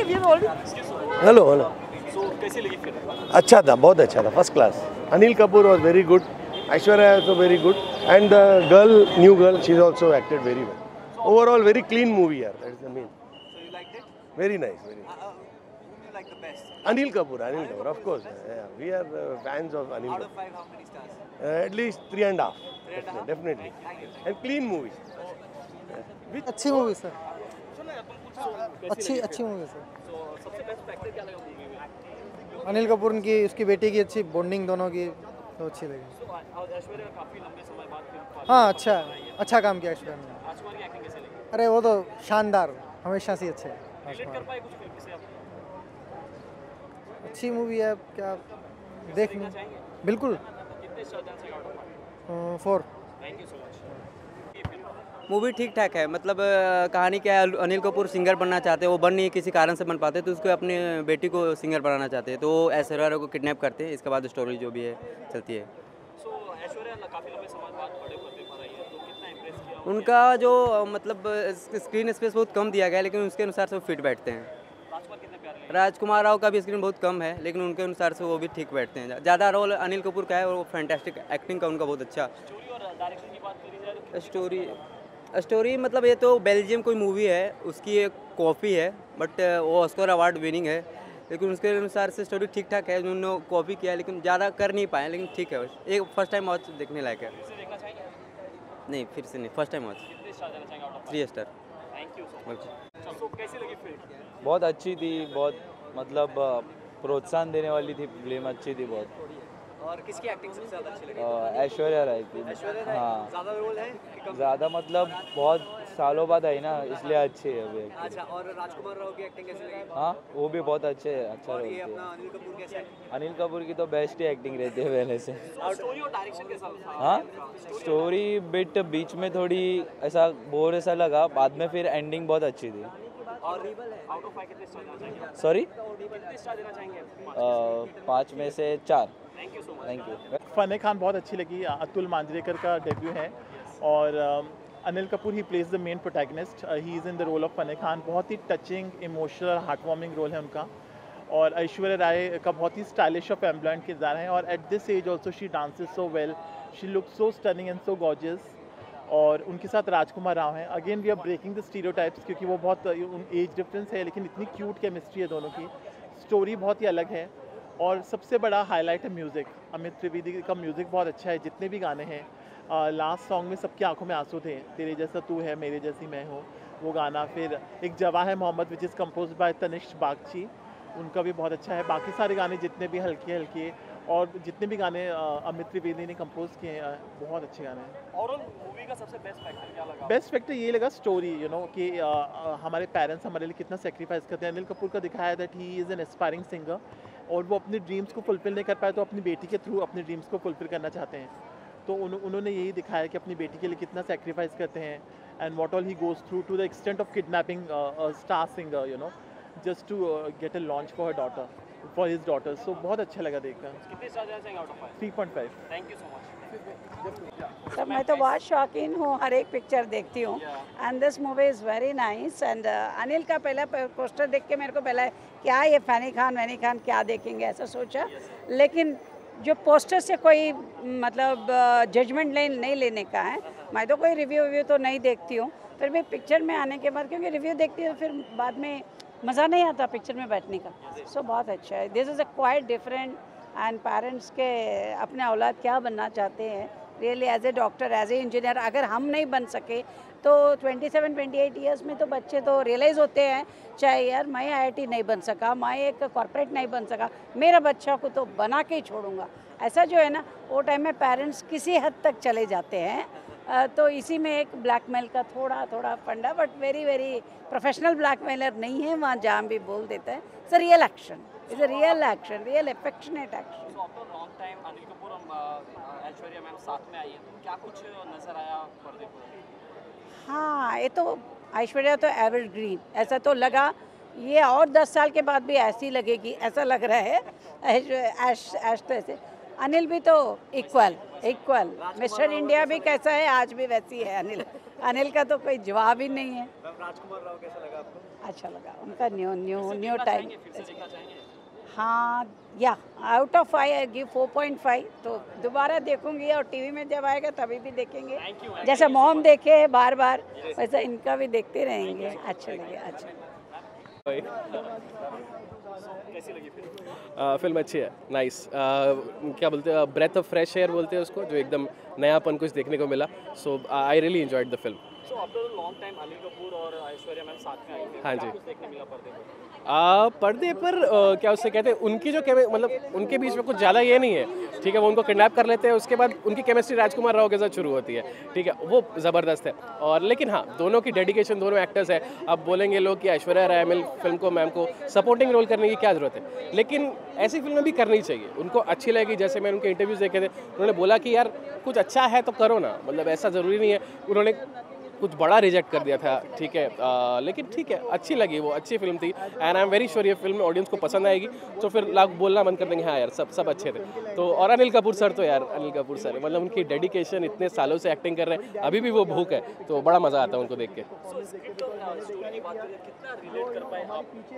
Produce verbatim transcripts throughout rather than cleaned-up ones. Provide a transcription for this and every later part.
Hello hello कैसी लगी film? अच्छा था, बहुत अच्छा था, first class. Anil Kapoor was very good. Aishwarya also very good. And the girl, new girl, she's also acted very well. Overall, very clean movie, yaar. That's the main. So you liked it? Very nice, very nice. Uh, uh, whom you like the best? Anil Kapoor, Anil Kapoor, of course. Yeah, we are uh, fans of Anil Out Kapoor. of five, how many stars? Uh, at least three and a half. Three and a half? Definitely. Thank you. And clean movie. अच्छी movie sir, कैसी अच्छी लगी अच्छी movie sir. So, सबसे best factor क्या लगा movie में? अनिल कपूर की उसकी बेटी की अच्छी बॉन्डिंग दोनों की तो अच्छी लगी. So, और ऐश्वर्या काफी लंबे समय बाद फिर हाँ अच्छा अच्छा काम किया ऐश्वर्या ने. राजकुमार की एक्टिंग कैसी लगी? अरे वो तो शानदार, हमेशा से अच्छे हैं. रिलेट कर पाए कुछ फिल्म से आप? अच्छी मूवी है, क्या देखनी बिल्कुल. कितने स्टार देना चाहिए out of five? Four. Thank you so much. Movie ठीक ठाक है. मतलब अ, कहानी क्या है, अनिल कपूर सिंगर बनना चाहते हैं, वो बन नहीं किसी कारण से बन पाते, तो उसको अपनी बेटी को सिंगर बनाना चाहते हैं, तो वो ऐश्वर्या को किडनैप करते हैं. इसके बाद स्टोरी जो भी है चलती है. सो ऐश्वर्या काफी लंबे समय बाद बड़े पर्दे पर आई है, तो कितना इंप्रेस किया? उनका जो अ, मतलब स्क्रीन स्पेस बहुत कम दिया गया है, लेकिन उसके अनुसार से वो फिट बैठते हैं. राजकुमार कितने प्यारे लगे? राजकुमार राव का भी स्क्रीन बहुत कम है, लेकिन उनके अनुसार से वो भी ठीक बैठते हैं. ज़्यादा रोल अनिल कपूर का है और वो फैंटास्टिक एक्टिंग का उनका बहुत अच्छा. स्टोरी और डायरेक्शन की बात करी जाए तो स्टोरी स्टोरी मतलब ये तो बेल्जियम कोई मूवी है, उसकी एक कॉपी है, बट वो ऑस्कर अवार्ड विनिंग है, लेकिन उसके अनुसार से स्टोरी ठीक ठाक है. उन्होंने कॉपी किया है, लेकिन ज़्यादा कर नहीं पाए, लेकिन ठीक है. एक फर्स्ट टाइम वॉच देखने लायक है. फिर से देखना चाहेंगे? नहीं, फिर से नहीं, फर्स्ट टाइम वॉच. कितने स्टार देना चाहेंगे out of three star. Five? Thank you so much. So कैसी लगी फिल्म? बहुत अच्छी थी, बहुत मतलब अ, प्रोत्साहन देने वाली थी फिल्म, अच्छी थी बहुत. और किसकी एक्टिंग सबसे ज्यादा अच्छी लगी? अ, ऐश्वर्या राय की. ऐश्वर्या राय हाँ, ज्यादा रोल है कि कम? ज़्यादा मतलब बहुत सालों बाद आई ना, इसलिए अच्छी है अभी acting. अच्छा, और राजकुमार राव की एक्टिंग कैसी लगी? हाँ, वो भी बहुत अच्छे अच्छा और रोल ये किया. अपना अनिल कपूर कैसा है? अनिल कपूर की तो बेस्ट ही एक्टिंग रहती है पहले से. और स्टोरी और डायरेक्शन कैसा था? हाँ, स्टोरी बिट बीच में थोड़ी ऐसा बोर ऐसा लगा, बाद में फिर एंडिंग बहुत अच्छी थी. और आउट ऑफ फाइव कितने स्टार देना चाहेंगे? सॉरी, कितने स्टार देना चाहेंगे? पाँच में से चार. Thank you so much. Thank you. Fanney Khan बहुत अच्छी लगी. अतुल मांजरेकर का डेब्यू है और um, Anil Kapoor he plays the main protagonist. He is in the role of Fanney Khan. बहुत ही touching, emotional, heart warming role है उनका. और ऐश्वर्या राय का बहुत ही स्टाइलिश और फ्लैम्बॉयंट किरदार है. और at this age also she dances so well. She look so stunning and so gorgeous. और उनके साथ राजकुमार राव हैं. Again we are breaking the stereotypes, क्योंकि वो बहुत एज डिफरेंस है, लेकिन इतनी क्यूट केमिस्ट्री है दोनों की. स्टोरी बहुत ही अलग है. और सबसे बड़ा हाईलाइट है म्यूज़िक. अमित त्रिवेदी का म्यूज़िक बहुत अच्छा है. जितने भी गाने हैं, लास्ट सॉन्ग में सबकी आंखों में आंसू थे. तेरे जैसा तू है, मेरे जैसी मैं हूँ, वो गाना. फिर एक जवा है मोहम्मद which is compose by Tanishk Bagchi, उनका भी बहुत अच्छा है. बाकी सारे गाने जितने भी हल्के हल्के और जितने भी गाने अ, अमित त्रिवेदी ने कंपोज किए हैं, अ, बहुत अच्छे गाने हैं. ओवरऑल मूवी का सबसे बेस्ट फैक्टर क्या लगा? बेस्ट फैक्टर ये लगा स्टोरी, यू नो कि अ, अ, हमारे पेरेंट्स हमारे लिए कितना सेक्रीफाइस करते हैं. अनिल कपूर का दिखाया that he is an aspiring singer और वो अपने ड्रीम्स को फुलफिल नहीं कर पाए, तो अपनी बेटी के थ्रू अपने ड्रीम्स को फुलफिल करना चाहते हैं. तो उन, उन्होंने यही दिखाया कि अपनी बेटी के लिए कितना सेक्रीफाइस करते हैं. And what all he goes through to the extent of kidnapping star singer, you know, just to get a launch for her daughter, for his daughter. So बहुत अच्छा लगा देखकर. कितने स्टार देना चाहेंगे out of five? Three point five. Thank you so much. Sir मैं तो बहुत शौकीन हूँ, हर एक पिक्चर देखती हूँ. And this movie is very nice. And Anil का पहला पोस्टर देख के मेरे को पहला क्या ये फनी खान वैनी खान क्या देखेंगे ऐसा सोचा. लेकिन जो पोस्टर से कोई मतलब जजमेंट ले नहीं लेने का है. मैं तो कोई रिव्यू व्यू तो नहीं देखती हूँ, फिर भी पिक्चर में आने के बाद, क्योंकि रिव्यू देखती हूँ फिर बाद में मज़ा नहीं आता पिक्चर में बैठने का. सो so, बहुत अच्छा है. This is a quite different. And parents के अपने औलाद क्या बनना चाहते हैं really, as a doctor, as a engineer. अगर हम नहीं बन सके तो सत्ताईस अट्ठाईस इयर्स में तो बच्चे तो रियलाइज़ होते हैं, चाहे यार मैं आईआईटी नहीं बन सका, मैं एक कॉर्पोरेट नहीं बन सका, मेरा बच्चा को तो बना के ही छोड़ूंगा. ऐसा जो है ना, वो टाइम में पेरेंट्स किसी हद तक चले जाते हैं. Uh, तो इसी में एक ब्लैकमेल का थोड़ा थोड़ा फंडा, but very very professional blackmailer नहीं है वहाँ, जहाँ भी बोल देता है. It's a real action, it's a real action, real affectionate action. So after long time Anil Kapoor और ऐश्वर्या मैम साथ में आई है, तो क्या कुछ नजर आया पर्दे पर? हाँ, ये तो ऐश्वर्या तो एवरग्रीन ऐसा तो लगा. ये और दस साल के बाद भी ऐसी लगेगी ऐसा लग रहा है. ऐश ऐश ऐश तो ऐसे अनिल भी तो इक्वल इक्वल मिस्टर इंडिया भी कैसा है आज भी वैसी है अनिल अनिल का तो कोई जवाब ही नहीं है। राजकुमार राव कैसा लगा आपको? अच्छा लगा उनका न्यू न्यू न्यू टाइम। फिर से देखना चाहेंगे? हाँ या out of five I give four point five, तो दोबारा देखूंगी और टीवी में जब आएगा तभी भी देखेंगे। जैसे मॉम देखे बार बार वैसे इनका भी देखते रहेंगे। अच्छा लगे। अच्छा कैसी लगी फिल्म? आ, फिल्म अच्छी है, नाइस। क्या बोलते हैं, ब्रेथ ऑफ फ्रेश एयर बोलते हैं उसको, जो एकदम नयापन कुछ देखने को मिला। So I really enjoyed the film. So after long time Anil Kapoor और ऐश्वर्या मैम साथ में आई थी, हाँ क्या जी। कुछ देखने मिला पर्दे पर? आ, पर्दे पर आ, क्या उससे कहते हैं, उनकी जो केमे मतलब उनके बीच में कुछ ज़्यादा ये नहीं है, ठीक है। वो उनको किडनैप कर लेते हैं, उसके बाद उनकी केमिस्ट्री राजकुमार राव के साथ शुरू होती है, ठीक है। वो ज़बरदस्त है। और लेकिन हाँ, दोनों की डेडिकेशन, दोनों एक्टर्स है। अब बोलेंगे लोग कि ऐश्वर्या राय मिल फिल्म को, मैम को सपोर्टिंग रोल करने की क्या ज़रूरत है, लेकिन ऐसी फिल्में भी करनी चाहिए, उनको अच्छी लगेगी। जैसे मैंने उनके इंटरव्यूज़ देखे थे, उन्होंने बोला कि यार कुछ अच्छा है तो करो ना, मतलब ऐसा ज़रूरी नहीं है। उन्होंने कुछ बड़ा रिजेक्ट कर दिया था, ठीक है। आ, लेकिन ठीक है, अच्छी लगी, वो अच्छी फिल्म थी। And I am very sure ये फिल्म ऑडियंस को पसंद आएगी, तो फिर लोग बोलना बंद कर देंगे हाँ यार सब सब अच्छे थे। तो और अनिल कपूर सर तो यार अनिल कपूर सर मतलब उनकी डेडिकेशन, इतने सालों से एक्टिंग कर रहे हैं, अभी भी वो भूख है, तो बड़ा मज़ा आता है उनको देख के। स्टोरी की बात करें, कितना रिलेट कर पाए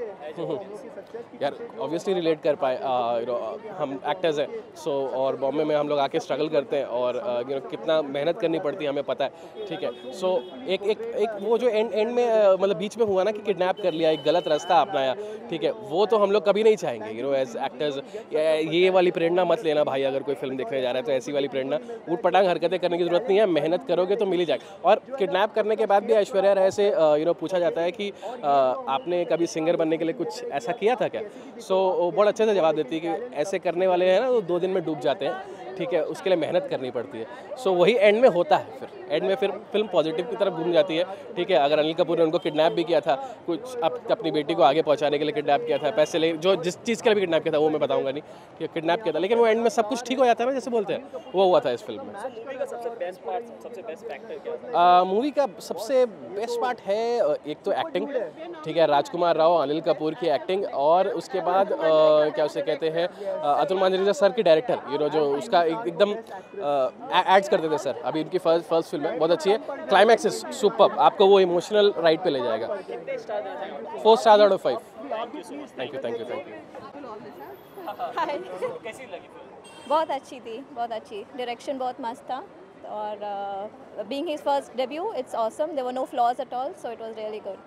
आप? यार ऑब्वियसली रिलेट कर पाए, यू नो हम एक्टर्स हैं, सो और बॉम्बे में हम लोग आके स्ट्रगल करते हैं, और यू नो कितना मेहनत करनी पड़ती है हमें पता है, ठीक है। सो एक एक एक वो जो एंड एंड में uh, मतलब बीच में हुआ ना कि किडनैप कर लिया, एक गलत रास्ता अपनाया, ठीक है, वो तो हम लोग कभी नहीं चाहेंगे, यू नो एज एक्टर्स। ये वाली प्रेरणा मत लेना भाई, अगर कोई फिल्म देखने जा रहा है तो ऐसी वाली प्रेरणा, ऊट पटांग हरकतें करने की जरूरत नहीं है, मेहनत करोगे तो मिल ही जाएगा। और किडनैप करने के बाद भी ऐश्वर्या राय से यू नो पूछा जाता है कि uh, आपने कभी सिंगर बनने के लिए कुछ ऐसा किया था क्या? सो so, बहुत अच्छे से जवाब देती है कि ऐसे करने वाले हैं ना वो दो दिन में डूब जाते हैं, ठीक है, उसके लिए मेहनत करनी पड़ती है। सो so, वही एंड में होता है, फिर एंड में फिर फिल्म पॉजिटिव की तरफ घूम जाती है, ठीक है। अगर अनिल कपूर ने उनको किडनैप भी किया था, कुछ अप, अपनी बेटी को आगे पहुंचाने के लिए किडनैप किया था, पैसे ले, जो जिस चीज़ के लिए भी किडनैप किया था वो मैं बताऊंगा नहीं कि किडनैप किया था, लेकिन वो एंड में सब कुछ ठीक हो जाता है ना, जैसे बोलते हैं, वो हुआ था इस फिल्म में। मूवी का सबसे बेस्ट पार्ट, सबसे बेस्ट फैक्टर क्या था? मूवी का सबसे बेस्ट पार्ट है एक तो एक्टिंग, ठीक है, राजकुमार राव, अनिल कपूर की एक्टिंग, और उसके बाद आ, क्या उसे कहते हैं, अतुल मांजरेकर सर की डायरेक्टर, यू नो जो उसका एक, एकदम एड्स करते थे सर। अभी उनकी फर्स्ट फर्स्ट फिल्म है, बहुत अच्छी है, क्लाइमैक्स इज सुपर्ब, आपको वो इमोशनल राइड पे ले जाएगा। Four star out of five. Thank you thank you thank you. कैसी लगी फिल्म? बहुत अच्छी थी, बहुत अच्छी, डायरेक्शन बहुत मस्त था, और being his first debut it's awesome, there were no flaws at all, so it was really good.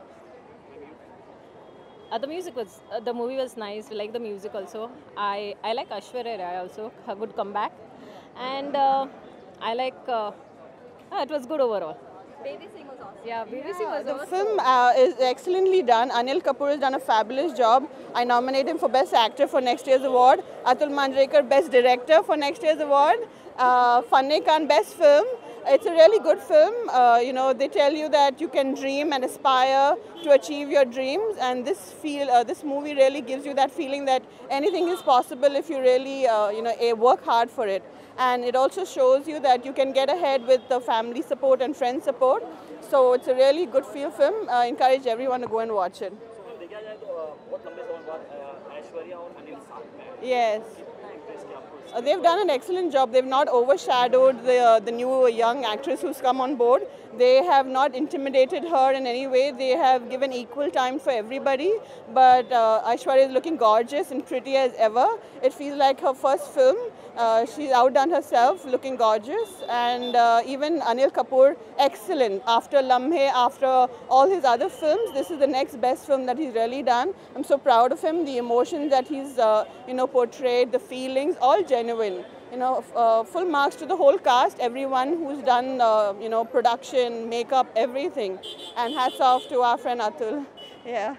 Uh, the music was, uh, the movie was nice. We like the music also. I, I like Aishwarya Rai also, her good comeback. And uh, I like, uh, uh, it was good overall. Baby Singh was awesome. Yeah, Baby Singh was The awesome. film uh, is excellently done. Anil Kapoor has done a fabulous job. I nominate him for Best Actor for next year's award. Atul Manjrekar Best Director for next year's award. Uh, Fanny Khan Best Film. It's a really good film. Uh, you know, they tell you that you can dream and aspire to achieve your dreams, and this feel, uh, this movie really gives you that feeling that anything is possible if you really, uh, you know, a work hard for it. And it also shows you that you can get ahead with the family support and friend support. So it's a really good feel film. I uh, encourage everyone to go and watch it. देखा जाए तो बहुत लंबे समय बाद ऐश्वर्या और अनिल साथ में हैं। Yes. Uh, they've done an excellent job. They've not overshadowed the, uh, the new young actress who's come on board. They have not intimidated her in any way. They have given equal time for everybody. But uh, Aishwarya is looking gorgeous and pretty as ever. It feels like her first film. Uh, she's outdone herself, looking gorgeous. And uh, even Anil Kapoor, excellent. After Lamhe, after all his other films, this is the next best film that he's really done. I'm so proud of him. The emotions that he's, uh, you know, portrayed, the feelings, all genuine. You know, uh, full marks to the whole cast, everyone who's done, uh, you know, production, makeup, everything. And hats off to our friend Atul. Yeah.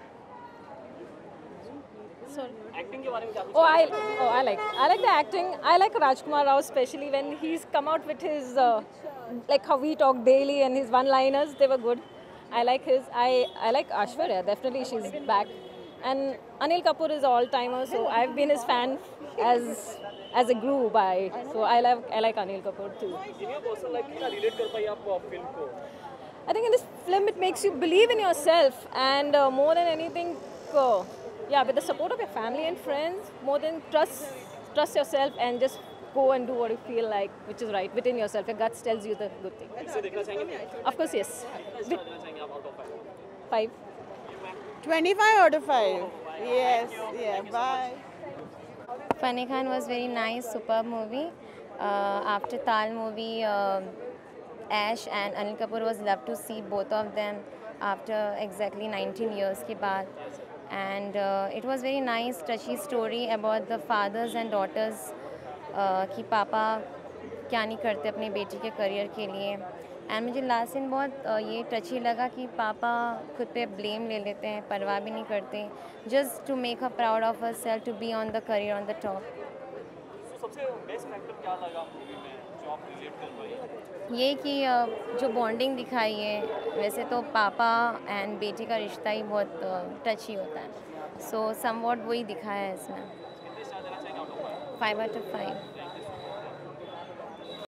Acting के बारे में क्या कुछ? Oh, I, oh, I like, I like the acting. I like Rajkumar Rao, especially when he's come out with his, uh, like how we talk daily and his one-liners. They were good. I like his. I, I like Aishwarya. Definitely, she's back. And Anil Kapoor is all-timer, so I've been his fan as as a grew by. So I like I like Anil Kapoor too. In your personal life कितना relate कर पाई आप film को? I think in this film it makes you believe in yourself, and uh, more than anything, uh, yeah, with the support of your family and friends, more than trust trust yourself and just go and do what you feel like, which is right within yourself. Your guts tells you the good thing. इसे देखना चाहेंगे? Of course, yes. कितना star देना चाहेंगे आप out of five? Five. twenty-five out of five. Yes, yeah, bye. Fanney Khan was very nice, superb movie. Uh, after Tal movie, uh, Ash and Anil Kapoor was loved to see both of them after exactly nineteen years के बाद. And uh, it was very nice, touchy story about the fathers and daughters uh, कि पापा क्या नहीं करते अपने बेटी के करियर के लिए. एंड मुझे लास्ट सीन बहुत uh, ये टची लगा कि पापा खुद पे ब्लेम ले लेते हैं, परवाह भी नहीं करते, just to make her proud of herself to be on the career on the top. सबसे बेस्ट फैक्टर क्या लगा मूवी में जो आप रिलेट कर पाए? ये कि uh, जो बॉन्डिंग दिखाई है, वैसे तो पापा एंड बेटी का रिश्ता ही बहुत टची uh, होता है, सो समवॉट वही दिखाया है इसमें. कितने स्टार देना चाहेंगे out of five? Five out of five.